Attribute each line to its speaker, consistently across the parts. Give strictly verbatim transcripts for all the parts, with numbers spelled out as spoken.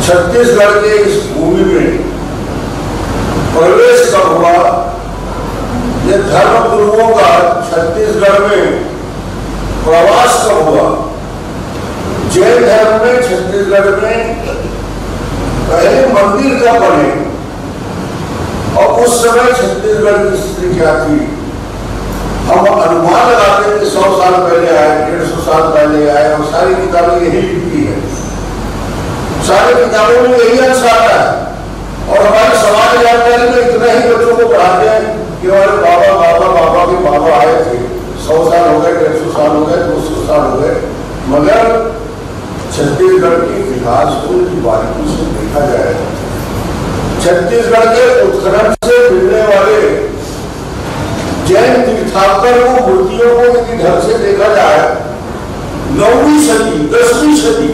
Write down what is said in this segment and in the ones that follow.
Speaker 1: छत्तीसगढ़ के इस भूमि में प्रवेश कब हुआ, ये धर्म गुरुओं का छत्तीसगढ़ में प्रवास कब हुआ। जैन धर्म में छत्तीसगढ़ में पहले मंदिर कब बने और उस समय छत्तीसगढ़ की स्थिति क्या थी। हम अनुमान लगाते हैं कि सौ साल पहले आए, डेढ़ सौ साल पहले आए, और सारी किताबें यही लिखती है, सारी किताबों में यही अंश आता है। और हमारे समाज जानकारी में इतना ही बच्चों को पढ़ाते हैं कि हमारे बाबा बाबा बाबा के बाबा आए थे, सौ साल हो गए, डेढ़ सौ साल हो गए, दो सौ साल हो गए। मगर छत्तीसगढ़ के इतिहास को बारीकी से देखा जाए, छत्तीसगढ़ के उत्खनन से मिलने वाले जैन तीर्थांकर को मूर्तियों को यदि ढंग से देखा जाए, नौवीं सदी दसवीं सदी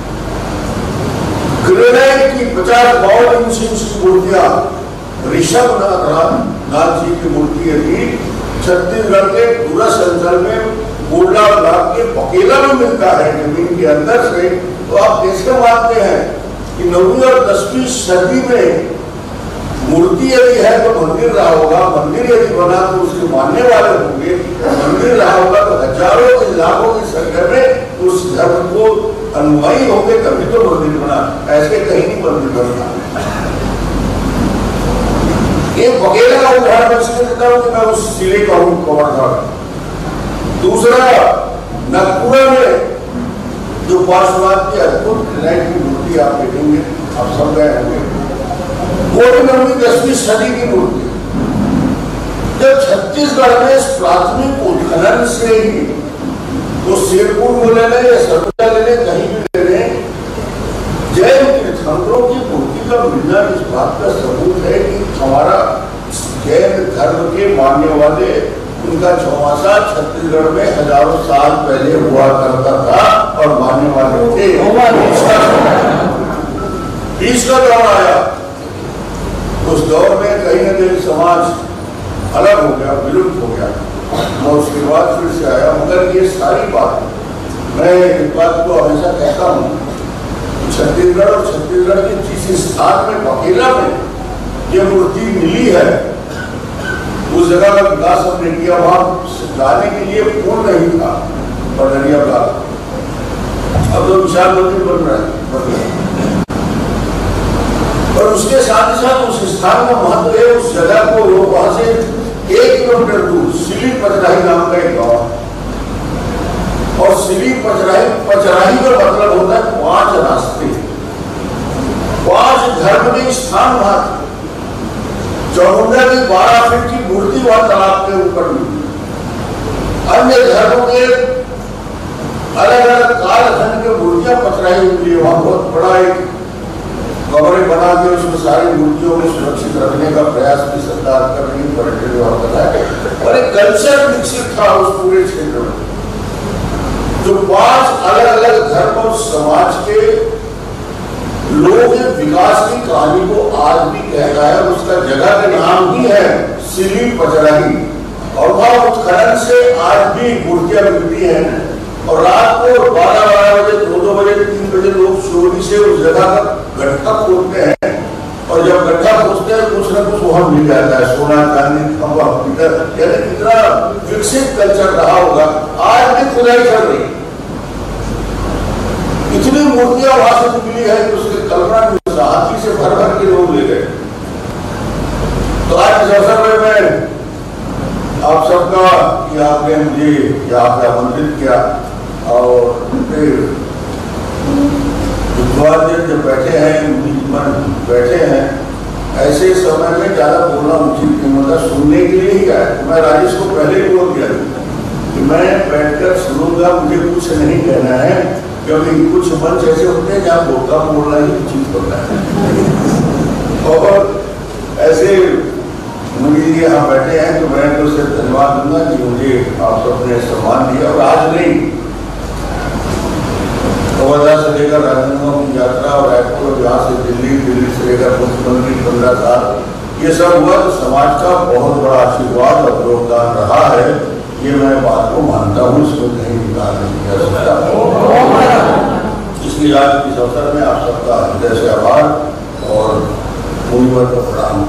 Speaker 1: ग्रेनाइट की पचास बावन इंच की मूर्तियां, ऋषभ नाथ जी की मूर्ति यदि छत्तीसगढ़ के दूरस्थ अंचल में गोल्डा ब्लॉक के बकेला में मिलता है जमीन के अंदर से, तो आप कैसे मानते हैं कि नौवीं और दसवीं सदी में मूर्ति यदि है तो मंदिर रहा होगा, मंदिर यदि बना तो उसके मानने वाले होंगे, मंदिर रहा होगा तो हजारों के लाखों की संख्या में उस धर्म को अनुयायी होंगे, तभी तो मंदिर बना, ऐसे कहीं नहीं मंदिर बनता। एक बकेला का उदाहरण इसलिए देता हूं कि मैं उस जिले का हूं कवर्धा। दूसरा, नागपुर में जो पार्श्वनाथ की अद्भुत ग्रेनाइट की मूर्ति आप देखेंगे, आप सब गए होंगे, वो भी नौवीं दसवीं सदी की मूर्ति। जब छत्तीसगढ़ में इस प्राथमिक उत्खनन से ही, तो शेरपुर को ले लें या सरगुजा ले लें, कहीं भी ले लें, जैन तीर्थंकरों की मूर्ति का मिलना इस बात का सबूत है कि हमारा जैन धर्म के मानने वाले, उनका चौमासा छत्तीसगढ़ में हजारों साल पहले हुआ करता था और मानने वाले थे। बीच का दौर आया, उस दौर में कहीं न कहीं समाज अलग हो गया, विलुप्त हो गया, और उसके बाद फिर से आया। मगर ये सारी बात, मैं इस बात को हमेशा कहता हूँ, छत्तीसगढ़ और छत्तीसगढ़ के जिस स्थान में बकेला में ये मूर्ति मिली है, उस जगह का विकास हमने किया, वहां जाने के लिए पुल नहीं था पटरिया का, अब तो विशाल मंदिर बन रहा है। और उसके साथ ही साथ उस स्थान का महत्व है, उस जगह को वहां से एक किलोमीटर दूर सिली पचराही नाम का एक गांव, और सिली पचराही, पचराही का मतलब होता है पांच रास्ते, पांच धर्म के स्थान वहां। चौमुंडा की बारह फीट की मूर्ति वहां तालाब के ऊपर मिली, अन्य धर्मों के अलग अलग कालखंड की मूर्तियां पचराही मिली। वहां बहुत बड़ा एक कमरे बना के उसमें सारी मूर्तियों को सुरक्षित रखने का प्रयास भी सरकार कर रही, पर्यटन विभाग कर रहा है, और एक कल्चर विकसित था उस पूरे क्षेत्र में, जो पांच अलग अलग धर्म और समाज के लोगों के विकास की कहानी को आज भी कहता है। उसका जगह का नाम ही है सिली पचराही, और वहां उत्खनन से आज भी मूर्तियां मिलती हैं। और रात को बारह बारह बजे, दो दो बजे, तीन बजे लोग चोरी से उस जगह का गड्ढा खोदते हैं, और जब गड्ढा खोदते हैं कुछ न कुछ वहां मिल जाता है, सोना चांदी खंबा पीतल, यानी कितना विकसित कल्चर रहा होगा। आज भी खुदाई चल रही, इतनी मूर्तियां वहां से मिली है कि उसके कल्पना हाथी से भर भर के लोग ले गए। तो आज इस अवसर में मैं आप सबका कि आपने मुझे यहाँ पे आमंत्रित किया, और फिर जब बैठे हैं बैठे हैं ऐसे समय में ज्यादा बोलना मुझे मतलब सुनने के लिए ही आया। मैं राजेश को पहले ही बोल दिया कि मैं बैठकर सुनूंगा, मुझे कुछ नहीं कहना है, क्योंकि कुछ मंच ऐसे होते हैं जहाँ बोलता बोलना ही उचित होता है। और ऐसे मुझे यहाँ बैठे हैं तो मैं तो सिर्फ धन्यवाद दूंगा कि मुझे आप सबने सम्मान दिया। और आज नहीं, कवर्धा से लेकर राजनांदगांव की यात्रा और रायपुर और यहाँ से दिल्ली, दिल्ली से लेकर मुख्यमंत्री पंद्रह साल, ये सब हुआ तो समाज का बहुत बड़ा आशीर्वाद और योगदान रहा है। ये मैं बात को मानता हूँ, इसको कहीं निकाल नहीं कर सकता। इसलिए कि आज इस अवसर में आप सबका हृदय से आभार और मुनिवर को प्रणाम।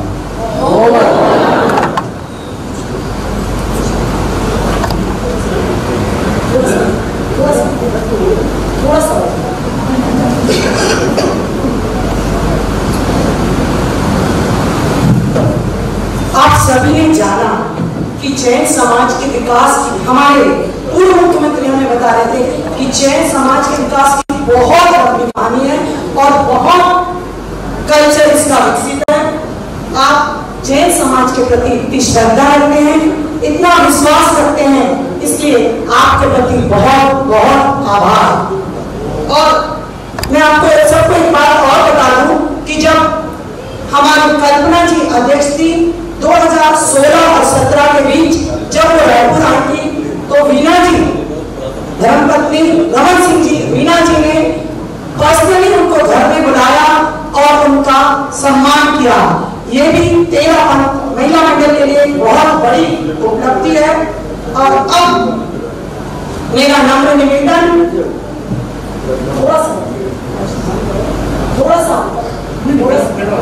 Speaker 2: आप सभी ने जाना कि जैन समाज के विकास की, हमारे पूर्व मुख्यमंत्री हमें बता रहे थे कि जैन समाज के विकास की बहुत लंबी कहानी है और बहुत कल्चर इसका विकसित है। आप जैन समाज के प्रति इतनी श्रद्धा रखते हैं, इतना विश्वास रखते हैं, इसलिए आपके प्रति बहुत बहुत आभार। और मैं आपको सबको एक बात और बता दूं कि जब हमारी कल्पना जी अध्यक्ष थी दो हज़ार सोलह और सत्रह के बीच, जब वो रायपुर आई थी तो वीना जी, धर्मपत्नी रमन सिंह जी, वीना जी ने पर्सनली उनको घर में बुलाया और उनका सम्मान किया। ये भी तेरह महिला मंडल के लिए बहुत बड़ी उपलब्धि है। और अब मेरा नम्र निवेदन, थोड़ा सा थोड़ा सा थोड़ा सा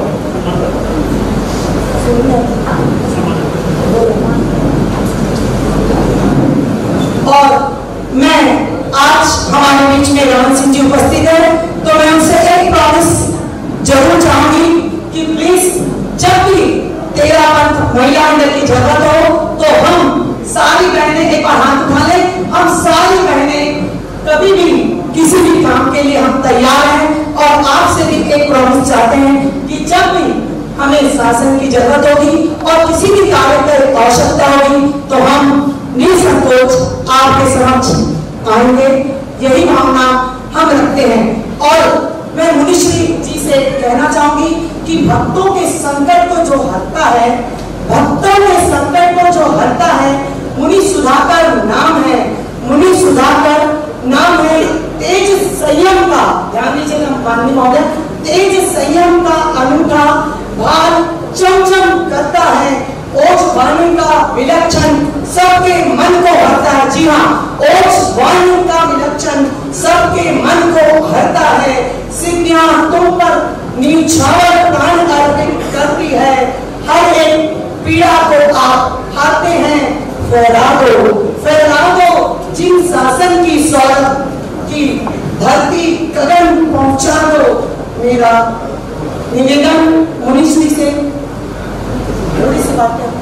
Speaker 2: और मैं आज हमारे बीच में रमन सिंह जी उपस्थित है, तो मैं उनसे एक प्रॉमिस जरूर चाहूंगी कि प्लीज जब भी तेरह पंथ महिला मंडल की जरूरत हो तो हम सारी बहनें एक बार हाथ उठा लें। हम सारी बहनें कभी भी किसी भी काम के लिए हम तैयार हैं और आपसे भी एक प्रॉमिस चाहते हैं कि जब भी हमें शासन की जरूरत होगी और किसी भी कार्य की आवश्यकता होगी तो हम निसंकोच आपके समक्ष आएंगे। यही भावना हम रखते हैं। और मैं मुनिश्री जी से कहना चाहूंगी कि भक्तों के संकट को जो हरता है, भक्तों के संकट को जो हरता है, मुनि सुधाकर नाम है, मुनि सुधाकर नाम है। तेज संयम का, ध्यान दीजिएगा माननीय महोदय, तेज संयम का अनूठा भार चमचम करता है। ओज वाणी का विलक्षण सबके मन को हरता है। जी हाँ, ओज वाणी का विलक्षण सबके मन को हरता है। सिद्धियां तुम पर न्यौछावर प्राण अर्पित करती है। हर एक पीड़ा को आप हारते हैं। फैला दो, फैला दो जिन शासन की सौरभ की धरती कदम पहुंचा दो। मेरा निवेदन मुनिश्री से थोड़ी सी बात है।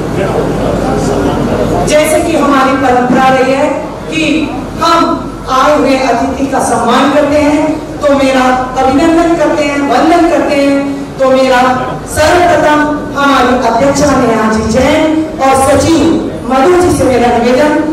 Speaker 2: जैसे कि हमारी परंपरा रही है कि हम आए हुए अतिथि का सम्मान करते हैं, तो मेरा अभिनंदन करते हैं, वंदन करते हैं। तो मेरा सर्वप्रथम हमारी अध्यक्षा नेहा जी जैन और सचिव मधु जी से मेरा निवेदन